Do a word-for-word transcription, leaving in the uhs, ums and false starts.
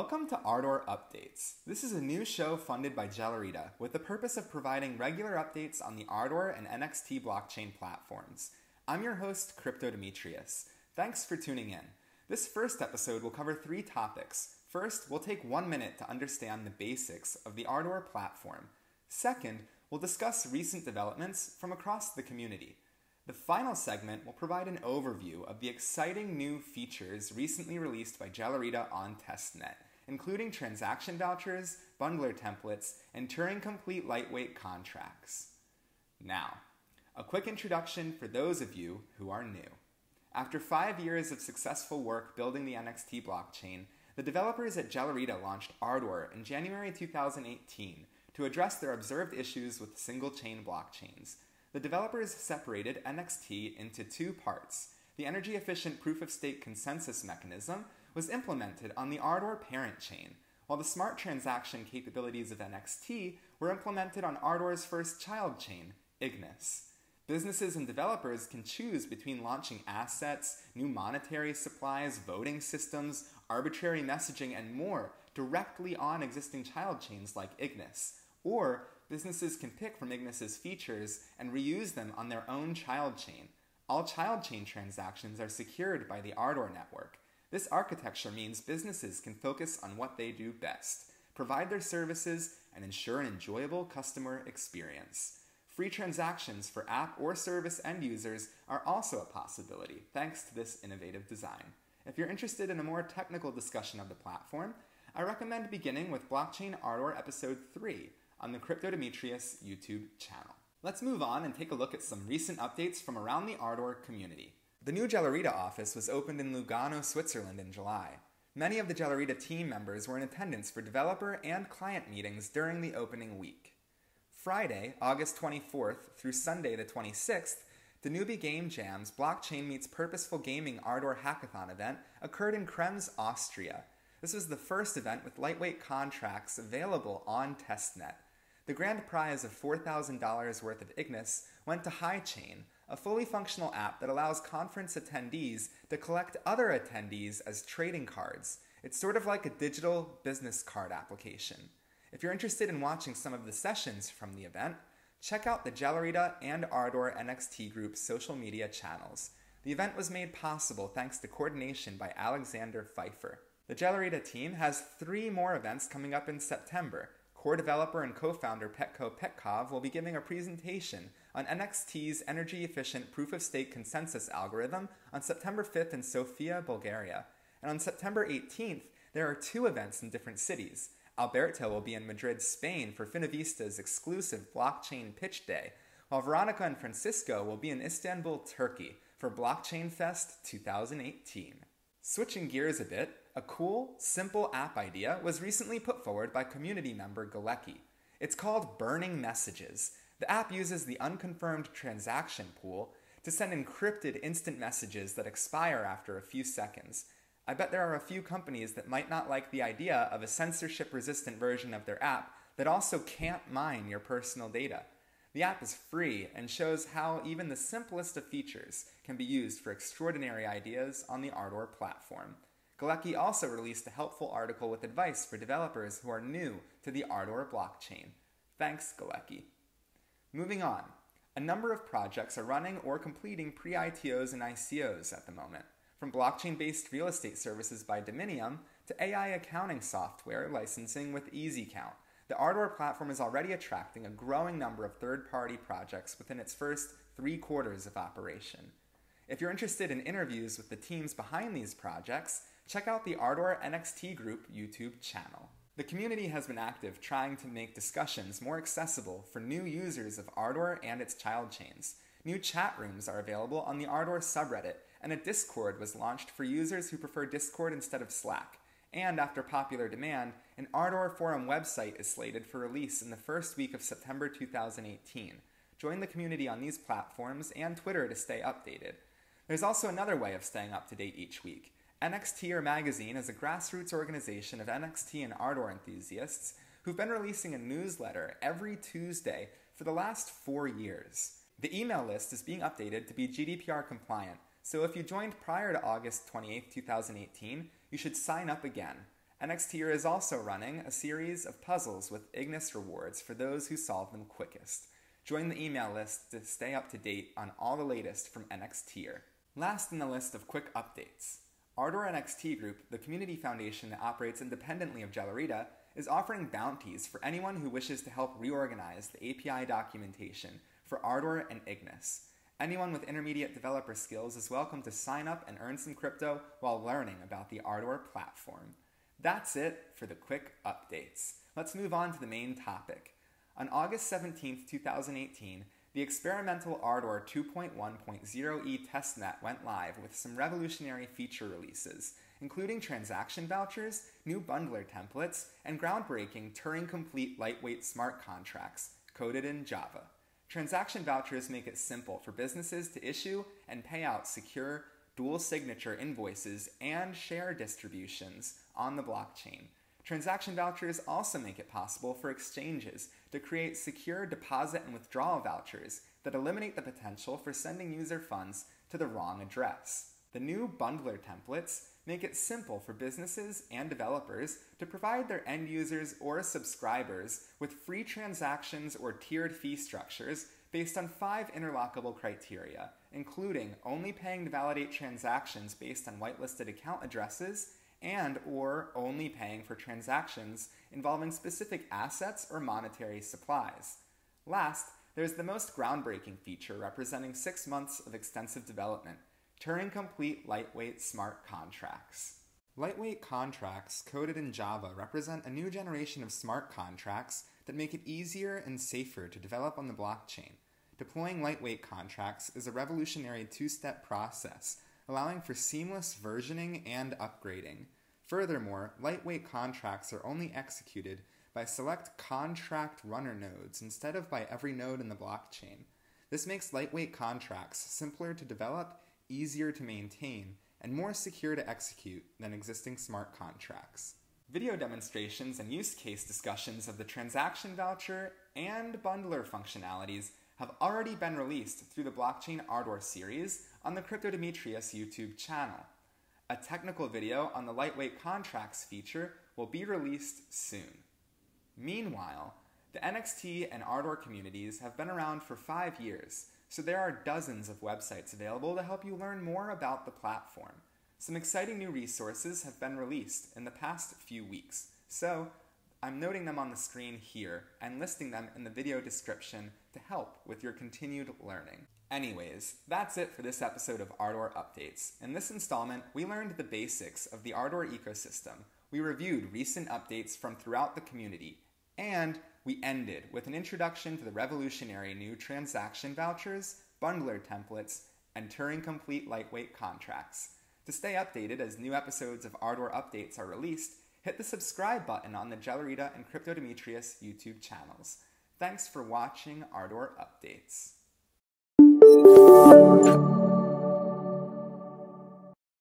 Welcome to Ardor Updates. This is a new show funded by Gellerita with the purpose of providing regular updates on the Ardor and N X T blockchain platforms. I'm your host, Crypto Demetrius. Thanks for tuning in. This first episode will cover three topics. First, we'll take one minute to understand the basics of the Ardor platform. Second, we'll discuss recent developments from across the community. The final segment will provide an overview of the exciting new features recently released by Gellerita on testnet, including transaction vouchers, bundler templates, and Turing-complete lightweight contracts. Now, a quick introduction for those of you who are new. After five years of successful work building the N X T blockchain, the developers at Gellerita launched Ardor in January two thousand eighteen to address their observed issues with single-chain blockchains. The developers separated N X T into two parts. The energy-efficient proof-of-stake consensus mechanism was implemented on the Ardor parent chain, while the smart transaction capabilities of N X T were implemented on Ardor's first child chain, Ignis. Businesses and developers can choose between launching assets, new monetary supplies, voting systems, arbitrary messaging, and more directly on existing child chains like Ignis, or businesses can pick from Ignis's features and reuse them on their own child chain. All child chain transactions are secured by the Ardor network. This architecture means businesses can focus on what they do best, provide their services, and ensure an enjoyable customer experience. Free transactions for app or service end users are also a possibility, thanks to this innovative design. If you're interested in a more technical discussion of the platform, I recommend beginning with Blockchain Ardor Episode three, on the Crypto Demetrius YouTube channel. Let's move on and take a look at some recent updates from around the Ardor community. The new Gellerita office was opened in Lugano, Switzerland in July. Many of the Gellerita team members were in attendance for developer and client meetings during the opening week. Friday, August twenty-fourth through Sunday the twenty-sixth, the Newbie Game Jams Blockchain Meets Purposeful Gaming Ardor Hackathon event occurred in Krems, Austria. This was the first event with lightweight contracts available on testnet. The grand prize of four thousand dollars worth of Ignis went to HighChain, a fully functional app that allows conference attendees to collect other attendees as trading cards. It's sort of like a digital business card application. If you're interested in watching some of the sessions from the event, check out the Gellerita and Ardor N X T Group social media channels. The event was made possible thanks to coordination by Alexander Pfeiffer. The Gellerita team has three more events coming up in September. Core developer and co-founder Petko Petkov will be giving a presentation on N X T's energy-efficient proof-of-stake consensus algorithm on September fifth in Sofia, Bulgaria. And on September eighteenth, there are two events in different cities. Alberto will be in Madrid, Spain for Finavista's exclusive blockchain pitch day, while Veronica and Francisco will be in Istanbul, Turkey for Blockchain Fest two thousand eighteen. Switching gears a bit, a cool, simple app idea was recently put forward by community member Galecki. It's called Burning Messages. The app uses the unconfirmed transaction pool to send encrypted instant messages that expire after a few seconds. I bet there are a few companies that might not like the idea of a censorship-resistant version of their app that also can't mine your personal data. The app is free and shows how even the simplest of features can be used for extraordinary ideas on the Ardor platform. Galecki also released a helpful article with advice for developers who are new to the Ardor blockchain. Thanks, Galecki. Moving on, a number of projects are running or completing pre-I T Os and I C Os at the moment, from blockchain-based real estate services by Dominium to A I accounting software licensing with EasyCount. The Ardor platform is already attracting a growing number of third-party projects within its first three quarters of operation. If you're interested in interviews with the teams behind these projects, check out the Ardor N X T Group YouTube channel. The community has been active trying to make discussions more accessible for new users of Ardor and its child chains. New chat rooms are available on the Ardor subreddit, and a Discord was launched for users who prefer Discord instead of Slack. And after popular demand, an Ardor forum website is slated for release in the first week of September two thousand eighteen. Join the community on these platforms and Twitter to stay updated. There's also another way of staying up to date each week. NXTer Magazine is a grassroots organization of N X T and Ardor enthusiasts who've been releasing a newsletter every Tuesday for the last four years. The email list is being updated to be G D P R compliant, so if you joined prior to August twenty-eighth, two thousand eighteen, you should sign up again. NXTier is also running a series of puzzles with Ignis rewards for those who solve them quickest. Join the email list to stay up to date on all the latest from NXTier. Last in the list of quick updates, Ardor N X T Group, the community foundation that operates independently of Jalarita, is offering bounties for anyone who wishes to help reorganize the A P I documentation for Ardor and Ignis. Anyone with intermediate developer skills is welcome to sign up and earn some crypto while learning about the Ardor platform. That's it for the quick updates. Let's move on to the main topic. On August seventeenth, two thousand eighteen, the experimental Ardor two point one point oh e testnet went live with some revolutionary feature releases, including transaction vouchers, new bundler templates, and groundbreaking Turing-complete lightweight smart contracts coded in Java. Transaction vouchers make it simple for businesses to issue and pay out secure, dual-signature invoices and share distributions on the blockchain. Transaction vouchers also make it possible for exchanges to create secure deposit and withdrawal vouchers that eliminate the potential for sending user funds to the wrong address. The new bundler templates make it simple for businesses and developers to provide their end users or subscribers with free transactions or tiered fee structures based on five interlockable criteria, including only paying to validate transactions based on whitelisted account addresses and or only paying for transactions involving specific assets or monetary supplies. Last, there's the most groundbreaking feature representing six months of extensive development, Turing-complete lightweight smart contracts. Lightweight contracts coded in Java represent a new generation of smart contracts that make it easier and safer to develop on the blockchain. Deploying lightweight contracts is a revolutionary two-step process, allowing for seamless versioning and upgrading. Furthermore, lightweight contracts are only executed by select contract runner nodes instead of by every node in the blockchain. This makes lightweight contracts simpler to develop, easier to maintain, and more secure to execute than existing smart contracts. Video demonstrations and use case discussions of the transaction voucher and bundler functionalities have already been released through the Blockchain Ardor series on the Crypto Demetrius YouTube channel. A technical video on the lightweight contracts feature will be released soon. Meanwhile, the N X T and Ardor communities have been around for five years, so there are dozens of websites available to help you learn more about the platform. Some exciting new resources have been released in the past few weeks, so I'm noting them on the screen here and listing them in the video description to help with your continued learning. Anyways, that's it for this episode of Ardor Updates. In this installment, we learned the basics of the Ardor ecosystem, we reviewed recent updates from throughout the community, and we ended with an introduction to the revolutionary new transaction vouchers, bundler templates, and Turing-complete lightweight contracts. To stay updated as new episodes of Ardor Updates are released, hit the subscribe button on the Jalarita and Crypto Demetrius YouTube channels. Thanks for watching Ardor Updates.